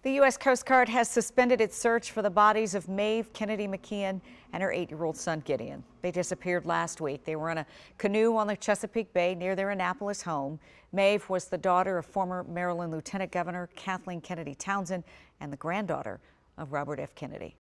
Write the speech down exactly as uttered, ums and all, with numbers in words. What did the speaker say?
The U S Coast Guard has suspended its search for the bodies of Maeve Kennedy McKeon and her eight-year-old son Gideon. They disappeared last week. They were in a canoe on the Chesapeake Bay near their Annapolis home. Maeve was the daughter of former Maryland Lieutenant Governor Kathleen Kennedy Townsend and the granddaughter of Robert F. Kennedy.